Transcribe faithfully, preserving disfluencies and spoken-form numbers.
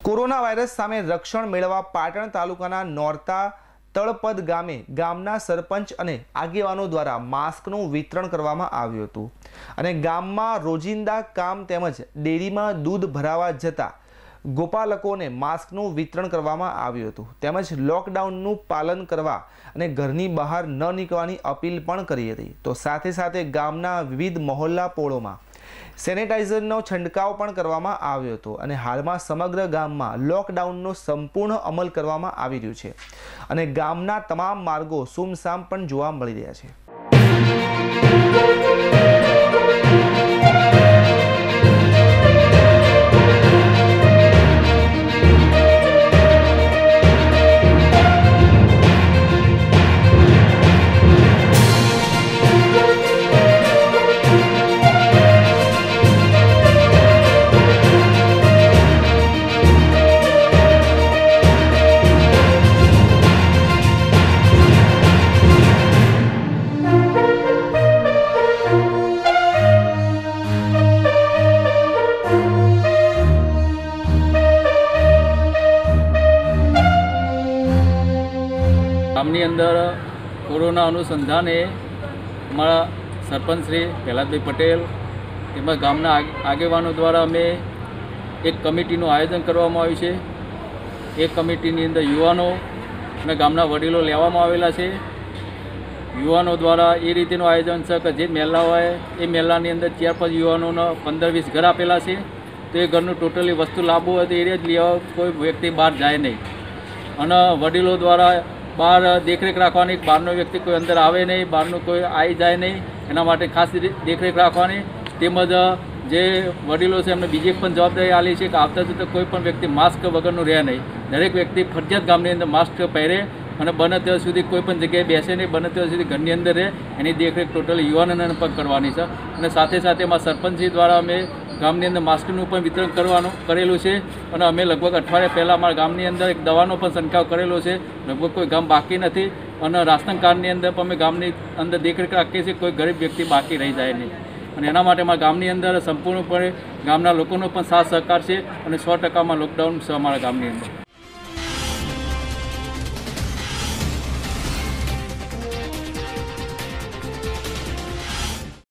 Corona virus સામે રક્ષણ મેળવવા પાટણ તાલુકાના નોરતા તળપદ ગામે ગામના સરપંચ અને આગેવાનો દ્વારા માસ્કનું વિતરણ કરવામાં આવ્યું હતું અને ગામમાં રોજિંદા કામ તેમજ ડેરીમાં દૂધ ભરાવા જતા ગોપાલકોને માસ્કનું વિતરણ કરવામાં આવ્યું હતું તેમજ લોકડાઉનનું પાલન કરવા અને ઘરની બહાર ન નીકળવાની અપીલ પણ કરી હતી। તો સાથે સાથે ગામના વિવિધ મહોલ્લા પોળોમાં સેનેટાઇઝરનો છંટકાવ પણ કરવામાં આવ્યો હતો અને હાલમાં સમગ્ર ગામમાં લોકડાઉનનો સંપૂર્ણ અમલ કરવામાં આવી રહ્યો છે અને ગામના તમામ માર્ગો સુમસામ પણ જોવા મળી રહ્યા છે। ગામની અંદર કોરોના અનુસંધાને અમારા સરપંચ શ્રી પ્રહલાદભાઈ પટેલ તેમજ ગામના આગેવાનો દ્વારા અમે એક કમિટીનું આયોજન કરવામાં આવ્યું છે। એ કમિટીની અંદર યુવાનો અને ગામના વડીલો લેવામાં આવેલા છે। યુવાનો દ્વારા એ રીતેનું આયોજન છે કે જે મહેલા હોય એ મહેલાની અંદર ચાર પાંચ યુવાનોને પંદર વીસ ઘર આપેલા છે, તો એ ઘરનું ટોટલી વસ્તુ લાવવું હોય તો એ જ લેવા કોઈ વ્યક્તિ બહાર જાય નહીં અને વડીલો દ્વારા બહાર દેખરેખ રાખવાની, બહારનો વ્યક્તિ કોઈ અંદર આવે નહીં, બહારનું કોઈ આવી જાય નહીં, એના માટે ખાસ દેખરેખ રાખવાની। તેમજ જે વડીલો છે એમને બીજી પણ જવાબદારી આપી છે કે આવતા જતા કોઈ પણ વ્યક્તિ માસ્ક વગરનું રહે નહીં, દરેક વ્યક્તિ ફરજિયાત ગામની અંદર માસ્ક પહેરે અને બને ત્યાં સુધી કોઈ પણ જગ્યાએ બેસે નહીં, બને ત્યાં સુધી ઘરની અંદર રહે, એની દેખરેખ ટોટલી યુવાનોને પણ કરવાની છે। અને સાથે સાથે એમાં સરપંચજી દ્વારા અમે ગામની અંદર માસ્કનું પણ વિતરણ કરવાનું કરેલું છે અને અમે લગભગ અઠવાડિયા પહેલાં અમારા ગામની અંદર એક દવાનો પણ છંટકાવ કરેલો છે। લગભગ કોઈ ગામ બાકી નથી અને રાશન કાર્ડની અંદર પણ અમે ગામની અંદર દેખરેખ રાખીએ છીએ, કોઈ ગરીબ વ્યક્તિ બાકી રહી જાય નહીં અને એના માટે અમારા ગામની અંદર સંપૂર્ણપણે ગામના લોકોનો પણ સાથ સહકાર છે અને સો ટકામાં લોકડાઉન છે અમારા ગામની અંદર।